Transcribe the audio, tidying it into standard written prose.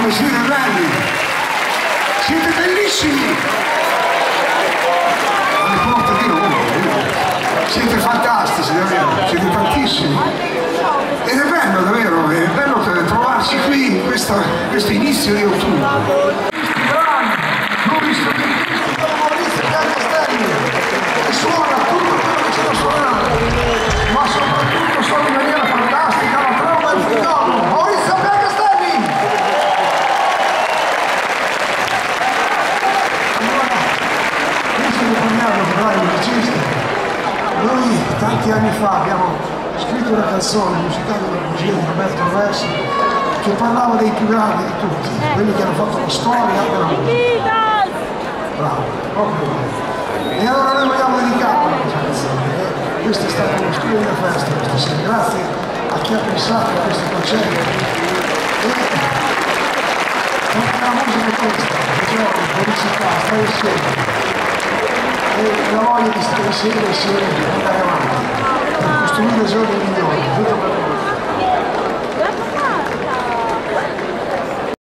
Come siete belli! Siete bellissimi! Alle porte di Roma, siete fantastici, davvero, siete tantissimi. Ed è bello, davvero, è bello trovarci qui in questo inizio di ottobre. Non visto Maurizio Castelli, e suona tutto quello che c'è da suonare, ma soprattutto suona in maniera fantastica la tromba e il figliolo, Maurizio Castelli! Allora, questo lo parliamo, dai, musicisti. Noi tanti anni fa abbiamo scritto una canzone musicale della poesia di Roberto Versi che parlava dei più grandi di tutti, quelli che hanno fatto la storia della musica. Bravo, proprio. E allora noi vogliamo dedicarla a questa canzone. Questa è stata una splendida festa questa sera. Grazie a chi ha pensato a questo concerto. E la musica è questa, cioè felicità, stare insieme. E la voglia di stare insieme e andare avanti per costruire giorni